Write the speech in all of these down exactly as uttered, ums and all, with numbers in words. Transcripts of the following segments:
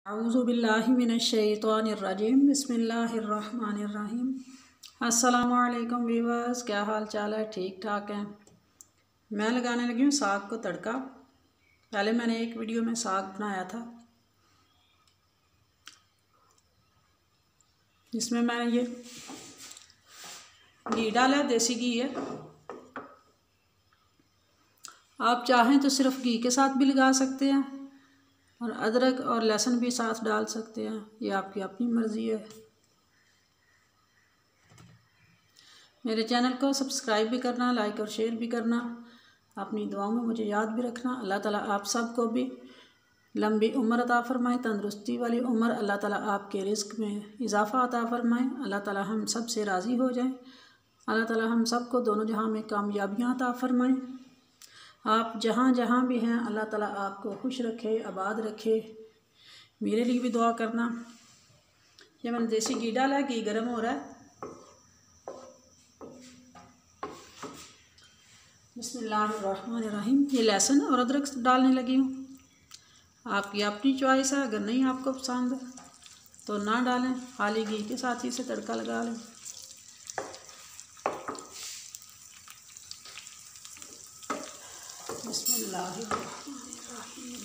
अऊज़ु बिल्लाहि मिनश्शैतानिर्रजीम बिस्मिल्लाहिर्रहमानिर्रहीम। अस्सलामु अलैकुम व्यूअर्स, क्या हाल चाल है? ठीक ठाक हैं। मैं लगाने लगी हूँ साग को तड़का। पहले मैंने एक वीडियो में साग बनाया था जिसमें मैंने ये घी डाला है, देसी घी है। आप चाहें तो सिर्फ घी के साथ भी लगा सकते हैं और अदरक और लहसुन भी साथ डाल सकते हैं, ये आपकी अपनी मर्ज़ी है। मेरे चैनल को सब्सक्राइब भी करना, लाइक और शेयर भी करना। अपनी दुआओं में मुझे याद भी रखना। अल्लाह ताला आप सबको भी लंबी उम्र अता फरमाए, तंदुरुस्ती वाली उम्र। अल्लाह ताला आपके रिस्क में इजाफ़ा अता फरमाए। अल्लाह ताला हम सब से राज़ी हो जाए। अल्लाह ताला हम सबको दोनों जहां में कामयाबियां अता फरमाए। आप जहां जहां भी हैं अल्लाह ताला आपको खुश रखे, आबाद रखे। मेरे लिए भी दुआ करना। ये मैंने देसी घी डाला है, घी गर्म हो रहा है। बिस्मिल्लाहिर्रहमानिर्रहीम। ये लहसुन और अदरक डालने लगी हूँ। आपकी अपनी चॉइस है, अगर नहीं आपको पसंद तो ना डालें, खाली घी के साथ ही से तड़का लगा लें। बिस्मिल्लाहिर्रहमानिर्रहीम।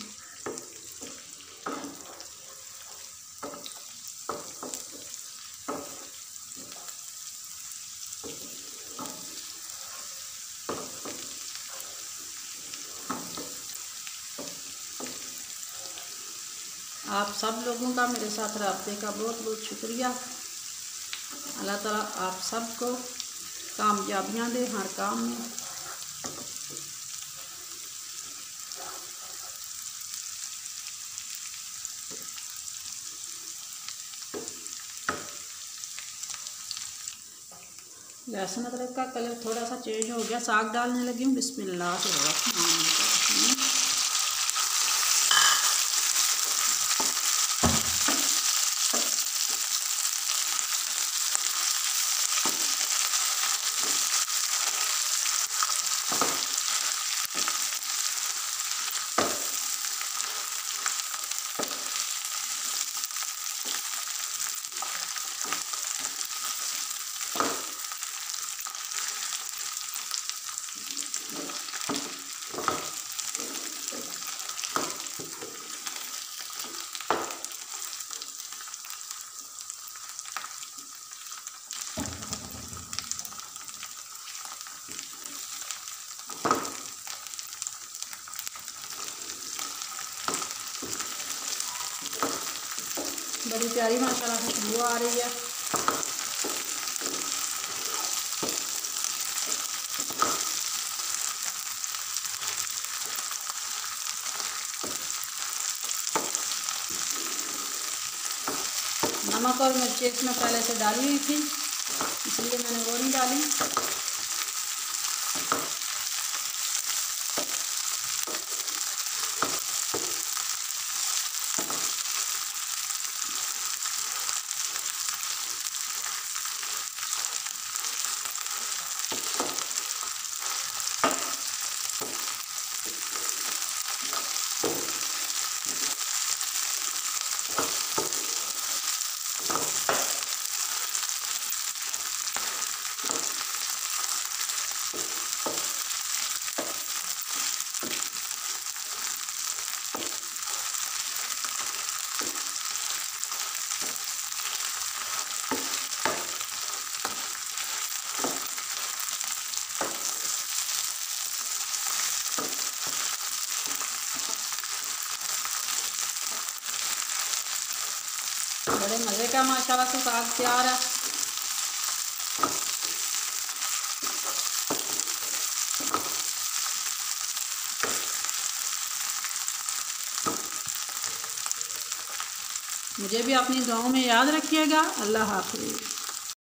आप सब लोगों का मेरे साथ रब्ते का बहुत बहुत शुक्रिया। अल्लाह ताला आप सबको कामयाबियाँ दे हर काम में। लहसुन अदरक का कलर थोड़ा सा चेंज हो गया, साग डालने लगी हूँ। बिस्मिल्लाहिर्रहमानिर्रहीम। बड़ी प्यारी माशाल्लाह खुशबू आ रही है। नमक और मिर्ची इसमें पहले से डाली हुई थी, इसलिए मैंने वो नहीं डाली। बड़े मज़े का माशाल्लाह से साग तैयार है। मुझे भी अपनी दुआओं में याद रखिएगा। अल्लाह हाफ़िज़।